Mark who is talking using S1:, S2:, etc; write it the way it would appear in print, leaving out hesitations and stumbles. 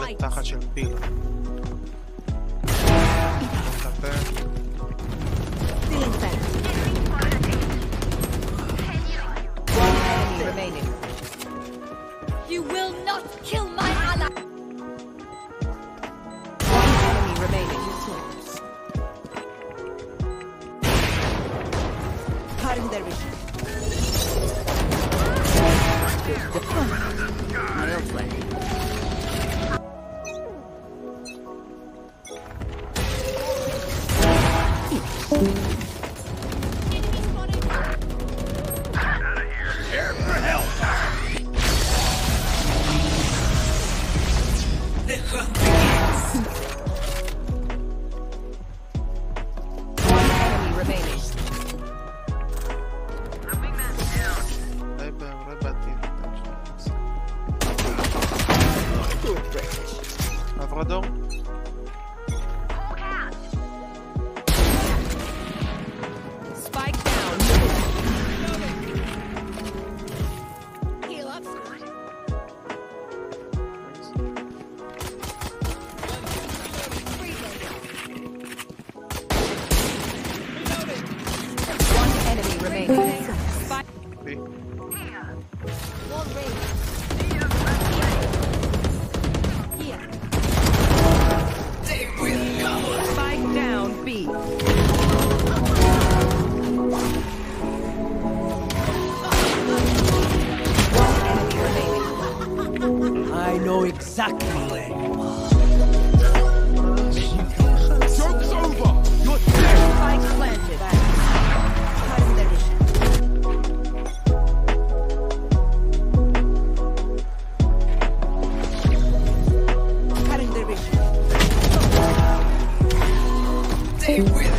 S1: תחת של פיל.
S2: You will not kill my ally. Enemy remaining. Cutting their vision.
S1: עברדור.
S2: Spike down. Heal up. One enemy remaining. Spike. One raid. Here. Spike down B. One enemy remaining.
S3: I know exactly where you are.
S4: Joke's over! You're dead!
S2: Spike planted. Cutting their vision. Cutting their vision.
S4: They will